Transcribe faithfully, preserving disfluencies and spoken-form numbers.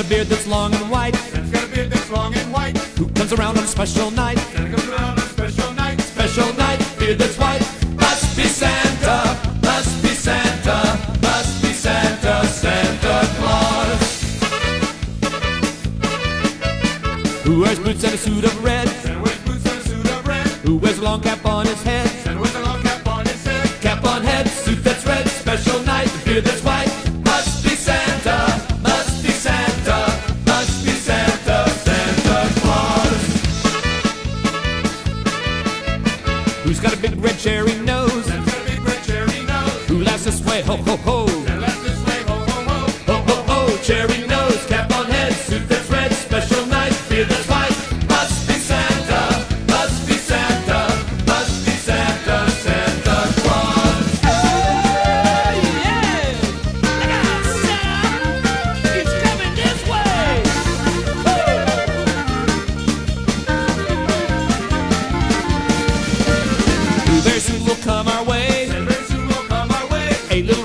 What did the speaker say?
got a beard that's long and white. Santa's got a beard that's long and white. Who comes around on a special night? Santa comes around on a special night. Special night, beard that's white. Must be Santa, must be Santa, must be Santa, Santa Claus. Who wears boots and a suit of red? Santa wears boots and a suit of red. Who wears a long cap on his head? Santa wears a long cap on his head. Cap on head, suit that's red. Special night, beard that's white. Must be Santa, must be Santa, must be Santa, Santa Claus. Who's got a big red cherry nose? Santa's got a big red cherry nose. Who laughs this way, ho ho ho? Santa laughs this way, ho ho ho. Ho ho ho, cherry nose, cap on head, suit that's red. Special night, beard that's white. Must be Santa, must be Santa, must be Santa, Santa Claus. Hey, yeah! Look out, Santa! He's coming this way! Who very soon will come our way? Santa very soon will come our way. A little